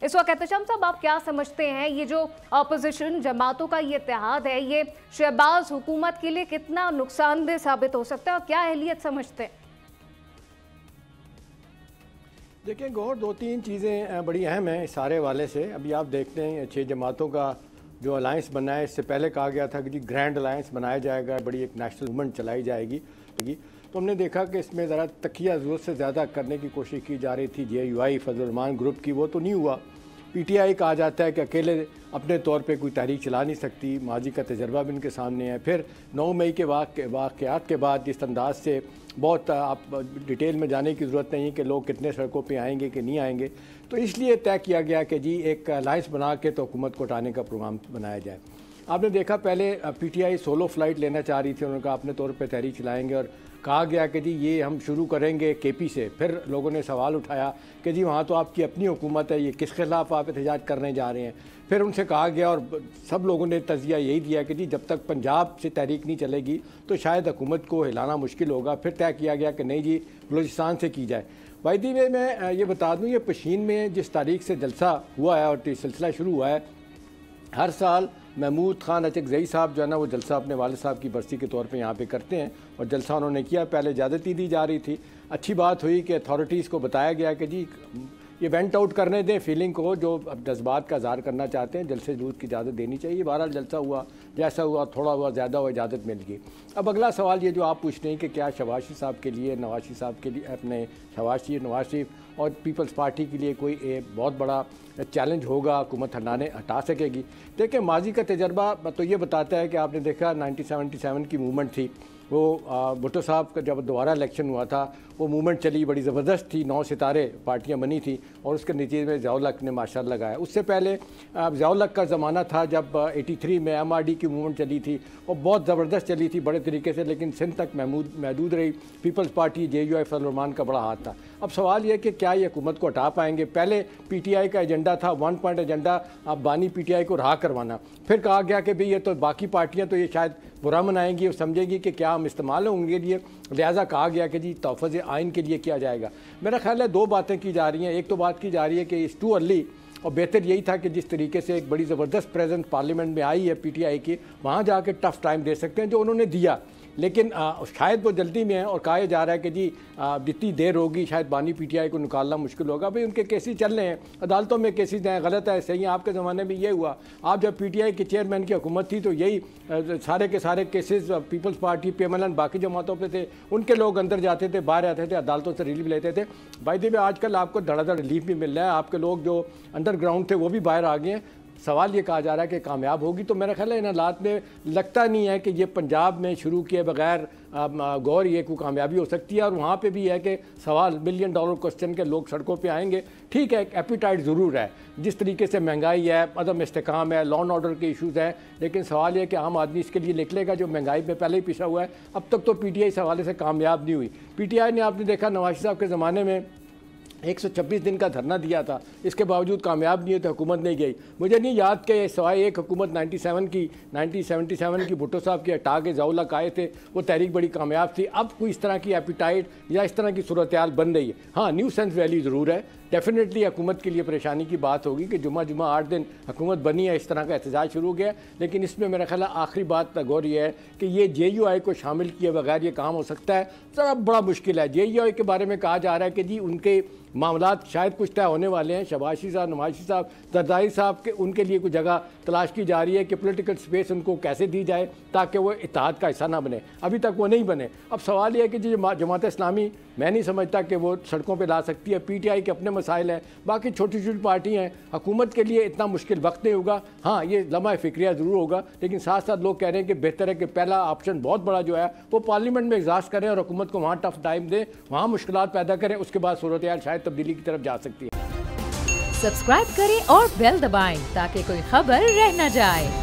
इस वक्त एहतशाम साहब, आप क्या समझते हैं ये जो अपोजिशन जमातों का ये इत्तेहाद है, ये शहबाज हुकूमत के लिए कितना नुकसानदेह साबित हो सकता है और क्या अहलियत समझते हैं? देखिए गौर, दो तीन चीज़ें बड़ी अहम हैं इस सारे वाले से। अभी आप देखते हैं 6 जमातों का जो अलायंस बना है, इससे पहले कहा गया था कि जी ग्रैंड अलायंस बनाया जाएगा, बड़ी एक नेशनल मूवमेंट चलाई जाएगी। तो हमने देखा कि इसमें ज़रा तकिया ज़रूरत से ज़्यादा करने की कोशिश की जा रही थी JUI फजल रहमान ग्रुप की, वो तो नहीं हुआ। PTI कहा जाता है कि अकेले अपने तौर पे कोई तहरीक चला नहीं सकती, माजी का तजर्बा भी इनके सामने है। फिर 9 मई के वाक़यात के बाद जिस अंदाज से बहुत आप डिटेल में जाने की ज़रूरत नहीं है कि लोग कितने सड़कों पे आएंगे कि नहीं आएंगे, तो इसलिए तय किया गया कि जी एक अलायंस बना के तो हुकूमत को हटाने का प्रोग्राम बनाया जाए। आपने देखा पहले PTI सोलो फ्लाइट लेना चाह रही थी, उन्होंने कहा अपने तौर पे तहरीक चलाएंगे और कहा गया कि जी ये हम शुरू करेंगे KP से। फिर लोगों ने सवाल उठाया कि जी वहाँ तो आपकी अपनी हुकूमत है, ये किस खिलाफ आप एहतजाज करने जा रहे हैं। फिर उनसे कहा गया और सब लोगों ने तज़िया यही दिया कि जी जब तक पंजाब से तहरीक नहीं चलेगी तो शायद हुकूमत को हिलाना मुश्किल होगा। फिर तय किया गया कि नहीं जी बलूचिस्तान से की जाए। वायदी में मैं ये बता दूँ, ये पशीन में जिस तारीख से जलसा हुआ है और सिलसिला शुरू हुआ है, हर साल महमूद खान अचकज़ई साहब जो है ना, वो जलसा अपने वालिद साहब की बरसी के तौर पे यहाँ पे करते हैं और जलसा उन्होंने किया। पहले इजाज़त दी जा रही थी, अच्छी बात हुई कि अथॉरिटीज़ को बताया गया कि जी ये वेंट आउट करने दें फीलिंग को, जो अब जज्बात का इज़हार करना चाहते हैं, जलसे जुलूस की इजाज़त देनी चाहिए। बहरहाल जलसा हुआ, जैसा हुआ, थोड़ा हुआ, ज़्यादा हुआ, इजाज़त मिल गई। अब अगला सवाल ये जो आप पूछ रहे हैं कि क्या शहबाज शरीफ साहब के लिए, नवाज शरीफ साहब के लिए, अपने शहबाज शरीफ और पीपल्स पार्टी के लिए कोई बहुत बड़ा चैलेंज होगा, हुकूमत हटा सकेगी? देखिए माजी का तजर्बा तो ये बताता है कि आपने देखा 1977 की मूवमेंट थी, वो भुट्टो साहब का जब दोबारा इलेक्शन हुआ था, वो मूवमेंट चली, बड़ी ज़बरदस्त थी, 9 सितारे पार्टियां बनी थी और उसके नतीजे में ज़ियाउल हक ने माशाअल्लाह लगाया। उससे पहले ज़ियाउल हक का ज़माना था जब 83 में MRD की मूवमेंट चली थी और बहुत ज़बरदस्त चली थी बड़े तरीके से, लेकिन सिंध तक महदूद रही। People's party JUI Fazal Rahman का बड़ा हाथ था। अब सवाल यह कि क्या ये हुकूमत को हटा पाएंगे? पहले PTI का एजेंडा था 1 पॉइंट एजेंडा, अब बानी PTI को रहा करवाना। फिर कहा गया कि भाई ये तो बाकी पार्टियाँ तो ये शायद बुरा मनाएंगी और समझेंगी कि क्या हम इस्तेमाल होंगे लिए, लिहाजा कहा गया कि जी तहफ़्फ़ुज़ आइन के लिए किया जाएगा। मेरा ख्याल है 2 बातें की जा रही हैं। एक तो बात की जा रही है कि इस टू अर्ली, और बेहतर यही था कि जिस तरीके से एक बड़ी ज़बरदस्त प्रेजेंस पार्लियामेंट में आई है PTI की, वहाँ जाके टफ़ टाइम दे सकते हैं जो उन्होंने दिया, लेकिन शायद वो जल्दी में है और कहा जा रहा है कि जी जितनी देर होगी शायद बानी PTI को निकालना मुश्किल होगा। भाई उनके केसेस चल रहे हैं, अदालतों में केसेस हैं, गलत है सही है, आपके ज़माने में ये हुआ। आप जब PTI के चेयरमैन की हुकूमत थी तो यही सारे के सारे केसेस पीपल्स पार्टी, PMLN, बाकी जमातों पे थे, उनके लोग अंदर जाते थे, बाहर आते थे, अदालतों से रिलीफ लेते थे। भाई देखिए आजकल आपको धड़ाधड़ रिलीफ भी मिल रहा है, आपके लोग जो अंडरग्राउंड थे वो भी बाहर आ गए हैं। सवाल ये कहा जा रहा है कि कामयाब होगी, तो मेरा ख्याल है इन हालात में लगता नहीं है कि ये पंजाब में शुरू किए बगैर गौर ये कोई कामयाबी हो सकती है। और वहाँ पे भी है कि सवाल $1 बिलियन क्वेश्चन के लोग सड़कों पे आएंगे। ठीक है, एक एपिटाइट ज़रूर है, जिस तरीके से महंगाई है, अदम इस्तेकाम है, लॉ एंड ऑर्डर के इशूज़ हैं, लेकिन सवाल ये कि आम आदमी इसके लिए निकलेगा जो महंगाई में पहले ही पिछड़ा हुआ है। अब तक तो PTI इस हवाले से कामयाब नहीं हुई। PTI ने आपने देखा नवाज साहब के ज़माने में 126 दिन का धरना दिया था, इसके बावजूद कामयाब नहीं हुई तो हुकूमत नहीं गई। मुझे नहीं याद कि सवाए एक हुकूमत 1977 की भुट्टो साहब की हटा के ज़ियाउल हक आए थे, वो तहरीक बड़ी कामयाब थी। अब कोई इस तरह की एपिटाइट या इस तरह की सूरत हाल बन रही है। हाँ, न्यू सेंस वैल्यू ज़रूर है, डेफिनेटली हुकूमत के लिए परेशानी की बात होगी कि जुमा 8 दिन हुकूमत बनी है, इस तरह का एहतजाज शुरू हो गया। लेकिन इसमें मेरा ख्याल आखिरी बात गौर ये है कि ये JUI को शामिल किए बगैर ये काम हो सकता है, ज़रा बड़ा मुश्किल है। JUI के बारे में कहा जा रहा है कि जी उनके मामलात शायद कुछ तय होने वाले हैं। शहबाज शरीफ साहब, नवाज शरीफ साहब, जरदारी साहब के उनके लिए कुछ जगह तलाश की जा रही है कि पॉलिटिकल स्पेस उनको कैसे दी जाए ताकि वो इत्तेहाद का हिस्सा ना बने। अभी तक वो नहीं बने। अब सवाल ये है कि जी जमात इस्लामी, मैं नहीं समझता कि वो सड़कों पर ला सकती है। PTI के अपने मसाइल हैं, बाकी छोटी छोटी पार्टी हैं, हुकूमत के लिए इतना मुश्किल वक्त नहीं होगा। हाँ, ये लम्हा फ़िक्रिया ज़रूर होगा, लेकिन साथ साथ लोग कह रहे हैं कि बेहतर है कि पहला ऑप्शन बहुत बड़ा जो है वो पार्लियामेंट में एग्जास्ट करें और हुकूमत को वहाँ टफ टाइम दें, वहाँ मुश्किलात पैदा करें, उसके बाद सूरत हाल शायद तब्दीली की तरफ जा सकती है। सब्सक्राइब करें और बेल दबाएं ताकि कोई खबर रह न जाए।